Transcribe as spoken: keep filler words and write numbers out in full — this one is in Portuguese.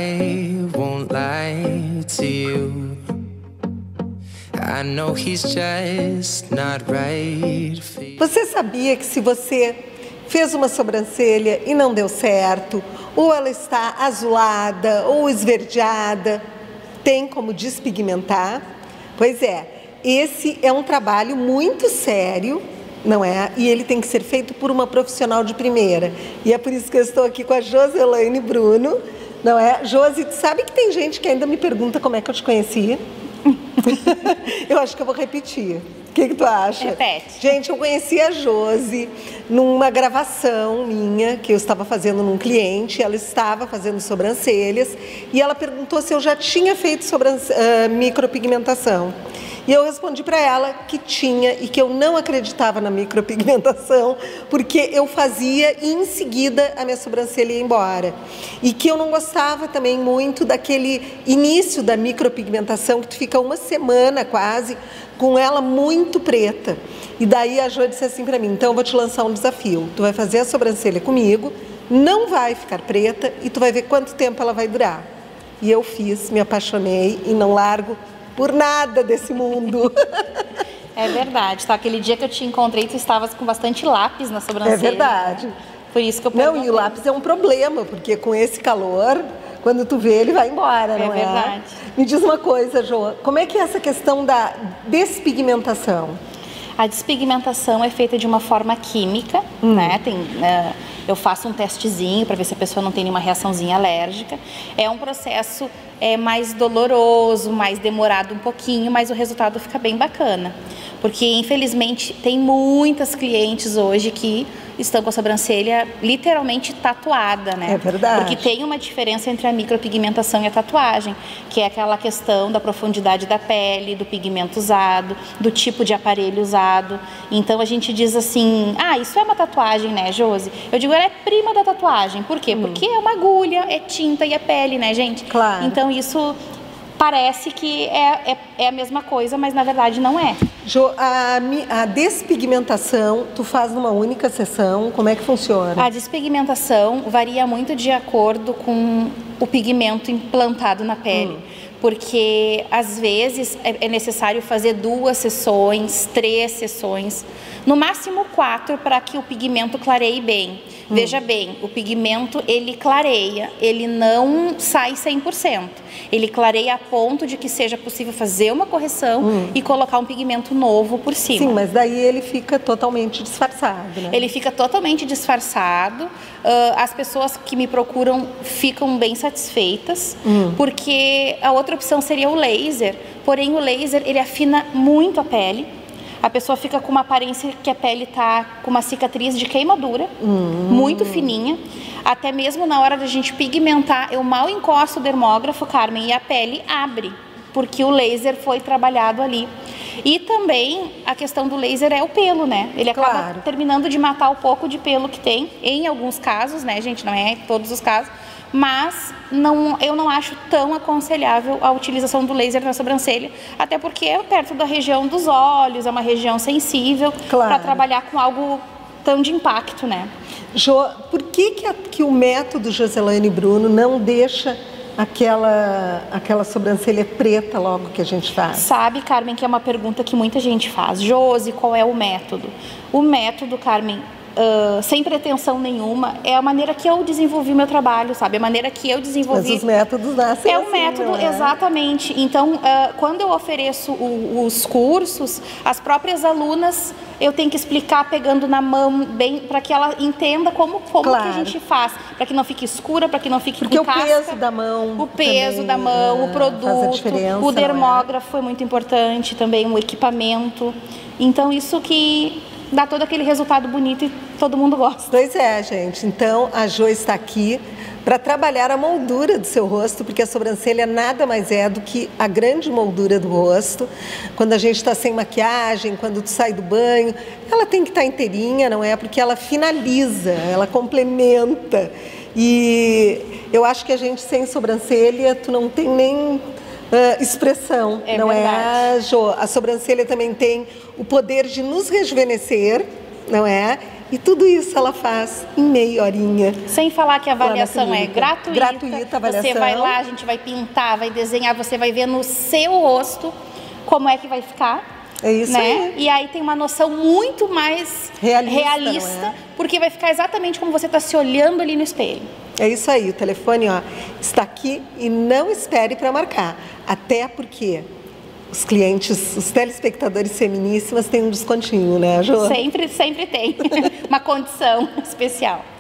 I won't lie to you. I know he's just not right for you. Você sabia que se você fez uma sobrancelha e não deu certo, ou ela está azulada ou esverdeada, tem como despigmentar? Pois é, esse é um trabalho muito sério, não é? E ele tem que ser feito por uma profissional de primeira. E é por isso que eu estou aqui com a Joselaine Bruno, não é? Josi, tu sabe que tem gente que ainda me pergunta como é que eu te conheci? Eu acho que eu vou repetir. O que que tu acha? Repete. Gente, eu conheci a Josi numa gravação minha que eu estava fazendo num cliente. Ela estava fazendo sobrancelhas e ela perguntou se eu já tinha feito sobrance... uh, micropigmentação. E eu respondi para ela que tinha e que eu não acreditava na micropigmentação, porque eu fazia e em seguida a minha sobrancelha ia embora. E que eu não gostava também muito daquele início da micropigmentação, que tu fica uma semana quase com ela muito preta. E daí a Jo disse assim para mim, então eu vou te lançar um desafio. Tu vai fazer a sobrancelha comigo, não vai ficar preta e tu vai ver quanto tempo ela vai durar. E eu fiz, me apaixonei e não largo por nada desse mundo. É verdade, tá? Aquele dia que eu te encontrei, tu estavas com bastante lápis na sobrancelha. É verdade. Por isso que eu perguntei. Não, e o lápis é um problema, porque com esse calor, quando tu vê, ele vai embora, não é? É verdade. Me diz uma coisa, Jo, como é que é essa questão da despigmentação? A despigmentação é feita de uma forma química, hum. né? Tem, uh, eu faço um testezinho para ver se a pessoa não tem nenhuma reaçãozinha alérgica. É um processo é, mais doloroso, mais demorado um pouquinho, mas o resultado fica bem bacana. Porque, infelizmente, tem muitas clientes hoje que estão com a sobrancelha literalmente tatuada, né? É verdade. Porque tem uma diferença entre a micropigmentação e a tatuagem, que é aquela questão da profundidade da pele, do pigmento usado, do tipo de aparelho usado. Então a gente diz assim, ah, isso é uma tatuagem, né, Josi? Eu digo, ela é prima da tatuagem. Por quê? Hum. Porque é uma agulha, é tinta e é pele, né, gente? Claro. Então isso parece que é, é, é a mesma coisa, mas na verdade não é. Jo, a, a despigmentação, tu faz numa única sessão, como é que funciona? A despigmentação varia muito de acordo com o pigmento implantado na pele. Hum. Porque às vezes é necessário fazer duas sessões, três sessões, no máximo quatro, para que o pigmento clareie bem. Hum. Veja bem, o pigmento ele clareia, ele não sai cem por cento. Ele clareia a ponto de que seja possível fazer uma correção hum. e colocar um pigmento novo por cima. Sim, mas daí ele fica totalmente disfarçado, né? Ele fica totalmente disfarçado. Uh, as pessoas que me procuram ficam bem satisfeitas, hum. porque a outra opção seria o laser. Porém, o laser ele afina muito a pele. A pessoa fica com uma aparência que a pele está com uma cicatriz de queimadura, hum. muito fininha. Até mesmo na hora da gente pigmentar, eu mal encosto o dermógrafo, Carmen, e a pele abre, porque o laser foi trabalhado ali. E também a questão do laser é o pelo, né? Ele acaba claro. terminando de matar o pouco de pelo que tem, em alguns casos, né, gente? Não é em todos os casos. Mas não, eu não acho tão aconselhável a utilização do laser na sobrancelha, até porque é perto da região dos olhos, é uma região sensível, claro. para trabalhar com algo tão de impacto, né? Jo, por que que, a, que o método Joselaine Bruno não deixa aquela, aquela sobrancelha preta logo que a gente faz? Sabe, Carmen, que é uma pergunta que muita gente faz. Josi, qual é o método? O método, Carmen, Uh, sem pretensão nenhuma, é a maneira que eu desenvolvi meu trabalho, sabe? A maneira que eu desenvolvi... Mas os métodos nascem É assim, o método, é? Exatamente. Então, uh, quando eu ofereço o, os cursos, as próprias alunas, eu tenho que explicar pegando na mão, bem, para que ela entenda como, como claro. que a gente faz, para que não fique escura, para que não fique Porque com o casca. peso da mão O peso também, da mão, é, o produto, o dermógrafo é? é muito importante também, o equipamento. Então, isso que dá todo aquele resultado bonito e todo mundo gosta. Pois é, gente. Então, a Jo está aqui para trabalhar a moldura do seu rosto, porque a sobrancelha nada mais é do que a grande moldura do rosto. Quando a gente está sem maquiagem, quando tu sai do banho, ela tem que estar inteirinha, não é? Porque ela finaliza, ela complementa. E eu acho que a gente sem sobrancelha, tu não tem nem... Uh, expressão, é não verdade. é, Jo? A sobrancelha também tem o poder de nos rejuvenescer, não é? E tudo isso ela faz em meia horinha. Sem falar que a avaliação é gratuita. Gratuita a avaliação. Você vai lá, a gente vai pintar, vai desenhar, você vai ver no seu rosto como é que vai ficar. É isso, né? aí. E aí tem uma noção muito mais realista, realista é? Porque vai ficar exatamente como você está se olhando ali no espelho. É isso aí, o telefone ó, está aqui e não espere para marcar. Até porque os clientes, os telespectadores Feminíssimas têm um descontinho, né, Jô? Sempre, sempre tem uma condição especial.